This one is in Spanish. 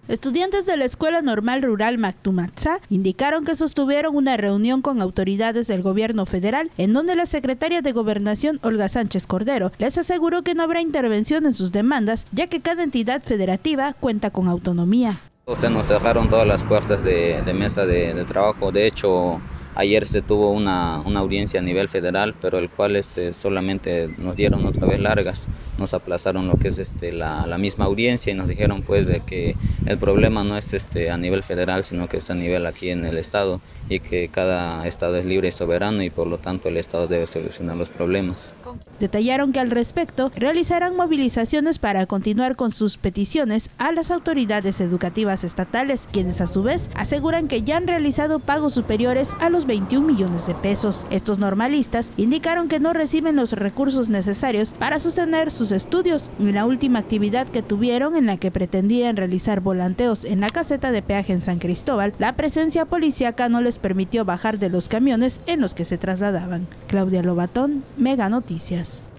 Estudiantes de la Escuela Normal Rural Mactumatzá indicaron que sostuvieron una reunión con autoridades del gobierno federal, en donde la secretaria de Gobernación, Olga Sánchez Cordero, les aseguró que no habrá intervención en sus demandas, ya que cada entidad federativa cuenta con autonomía. Se nos cerraron todas las puertas de mesa de trabajo. De hecho, ayer se tuvo una audiencia a nivel federal, pero el cual solamente nos dieron otra vez largas. Nos aplazaron lo que es la misma audiencia y nos dijeron pues de que el problema no es a nivel federal, sino que es a nivel aquí en el estado, y que cada estado es libre y soberano y por lo tanto el estado debe solucionar los problemas. Detallaron que al respecto realizarán movilizaciones para continuar con sus peticiones a las autoridades educativas estatales, quienes a su vez aseguran que ya han realizado pagos superiores a los 21 millones de pesos. Estos normalistas indicaron que no reciben los recursos necesarios para sostener sus estudios. En la última actividad que tuvieron, en la que pretendían realizar volanteos en la caseta de peaje en San Cristóbal, la presencia policíaca no les permitió bajar de los camiones en los que se trasladaban. Claudia Lobatón, Mega Noticias.